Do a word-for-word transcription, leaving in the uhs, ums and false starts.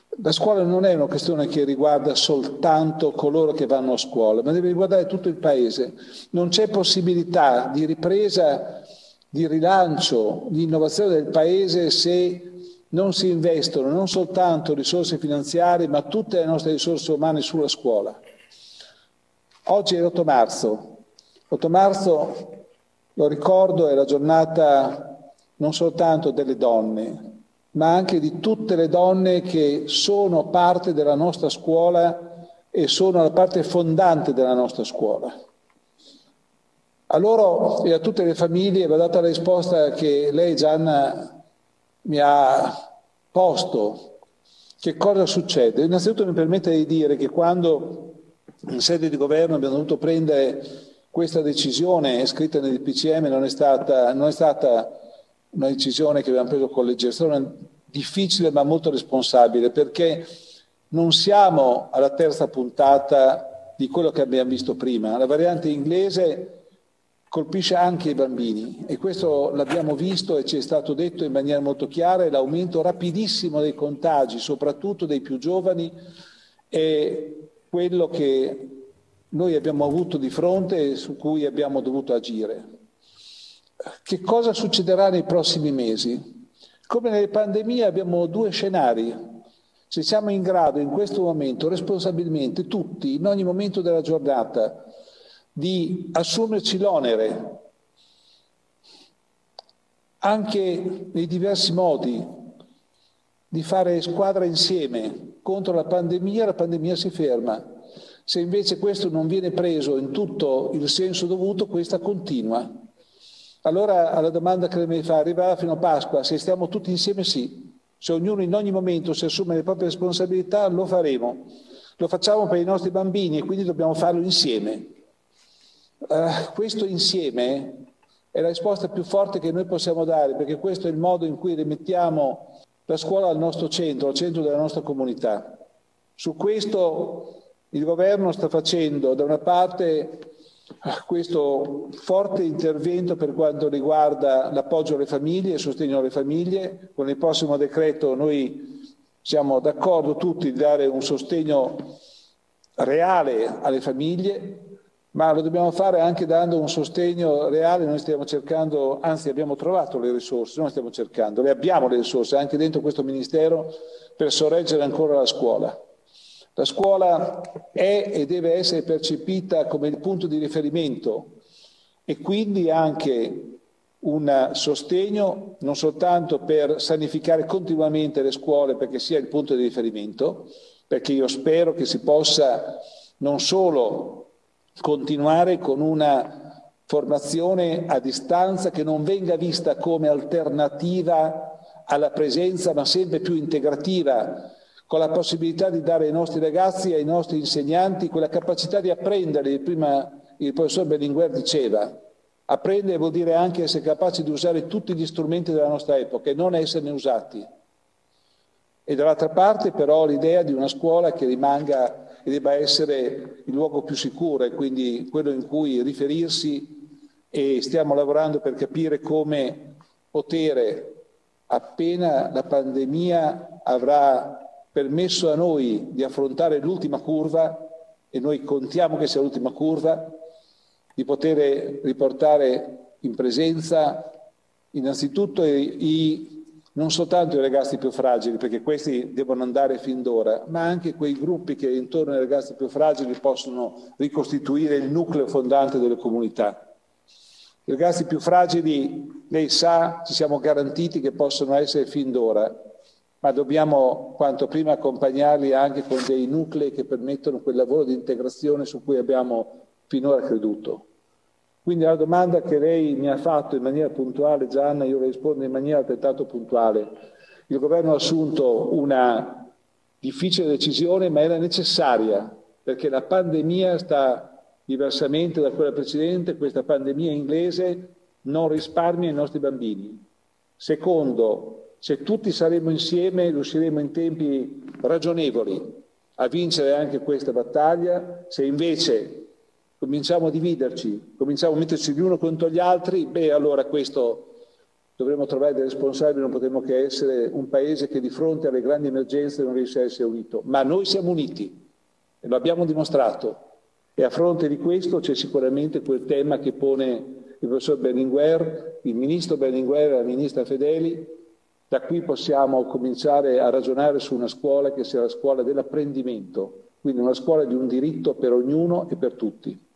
La scuola non è una questione che riguarda soltanto coloro che vanno a scuola, ma deve riguardare tutto il Paese. Non c'è possibilità di ripresa, di rilancio, di innovazione del Paese se non si investono non soltanto risorse finanziarie, ma tutte le nostre risorse umane sulla scuola. Oggi è l'otto marzo. l'otto marzo, lo ricordo, è la giornata non soltanto delle donne, ma anche di tutte le donne che sono parte della nostra scuola e sono la parte fondante della nostra scuola. A loro e a tutte le famiglie va data la risposta che lei, Gianna, mi ha posto. Che cosa succede? Innanzitutto mi permette di dire che quando in sede di governo abbiamo dovuto prendere questa decisione scritta nel P C M non è stata, non è stata una decisione che abbiamo preso con leggerezza, è una difficile ma molto responsabile, perché non siamo alla terza puntata di quello che abbiamo visto prima. La variante inglese colpisce anche i bambini e questo l'abbiamo visto e ci è stato detto in maniera molto chiara, e l'aumento rapidissimo dei contagi, soprattutto dei più giovani, è quello che noi abbiamo avuto di fronte e su cui abbiamo dovuto agire. Che cosa succederà nei prossimi mesi? Come nelle pandemie abbiamo due scenari. Se siamo in grado in questo momento, responsabilmente, tutti, in ogni momento della giornata, di assumerci l'onere, anche nei diversi modi, di fare squadra insieme contro la pandemia, la pandemia si ferma. Se invece questo non viene preso in tutto il senso dovuto, questa continua. Allora alla domanda che lei mi fa, arriverà fino a Pasqua, se stiamo tutti insieme sì, se ognuno in ogni momento si assume le proprie responsabilità lo faremo, lo facciamo per i nostri bambini e quindi dobbiamo farlo insieme. Uh, questo insieme è la risposta più forte che noi possiamo dare, perché questo è il modo in cui rimettiamo la scuola al nostro centro, al centro della nostra comunità. Su questo il governo sta facendo da una parte questo forte intervento per quanto riguarda l'appoggio alle famiglie e il sostegno alle famiglie. Con il prossimo decreto noi siamo d'accordo tutti di dare un sostegno reale alle famiglie, ma lo dobbiamo fare anche dando un sostegno reale. Noi stiamo cercando, anzi abbiamo trovato le risorse, non stiamo cercando, le abbiamo le risorse anche dentro questo Ministero per sorreggere ancora la scuola. La scuola è e deve essere percepita come il punto di riferimento e quindi anche un sostegno non soltanto per sanificare continuamente le scuole perché sia il punto di riferimento, perché io spero che si possa non solo continuare con una formazione a distanza che non venga vista come alternativa alla presenza, ma sempre più integrativa, con la possibilità di dare ai nostri ragazzi e ai nostri insegnanti quella capacità di apprendere. Prima il professor Berlinguer diceva, apprendere vuol dire anche essere capaci di usare tutti gli strumenti della nostra epoca e non esserne usati. E dall'altra parte però l'idea di una scuola che rimanga e debba essere il luogo più sicuro e quindi quello in cui riferirsi, e stiamo lavorando per capire come poter, appena la pandemia avrà permesso a noi di affrontare l'ultima curva, e noi contiamo che sia l'ultima curva, di poter riportare in presenza innanzitutto i, i, non soltanto i ragazzi più fragili, perché questi devono andare fin d'ora, ma anche quei gruppi che intorno ai ragazzi più fragili possono ricostituire il nucleo fondante delle comunità. I ragazzi più fragili, lei sa, ci siamo garantiti che possono essere fin d'ora, ma dobbiamo quanto prima accompagnarli anche con dei nuclei che permettono quel lavoro di integrazione su cui abbiamo finora creduto. Quindi alla domanda che lei mi ha fatto in maniera puntuale, Gianna, io le rispondo in maniera altrettanto puntuale. Il governo ha assunto una difficile decisione, ma era necessaria, perché la pandemia sta, diversamente da quella precedente, questa pandemia inglese non risparmia i nostri bambini. Secondo, se tutti saremo insieme riusciremo in tempi ragionevoli a vincere anche questa battaglia. Se invece cominciamo a dividerci, cominciamo a metterci gli uno contro gli altri, beh allora questo dovremo trovare dei responsabili, non potremo che essere un paese che di fronte alle grandi emergenze non riesce a essere unito. Ma noi siamo uniti e lo abbiamo dimostrato. E a fronte di questo c'è sicuramente quel tema che pone il professor Berlinguer, il ministro Berlinguer e la ministra Fedeli. Da qui possiamo cominciare a ragionare su una scuola che sia la scuola dell'apprendimento, quindi una scuola di un diritto per ognuno e per tutti.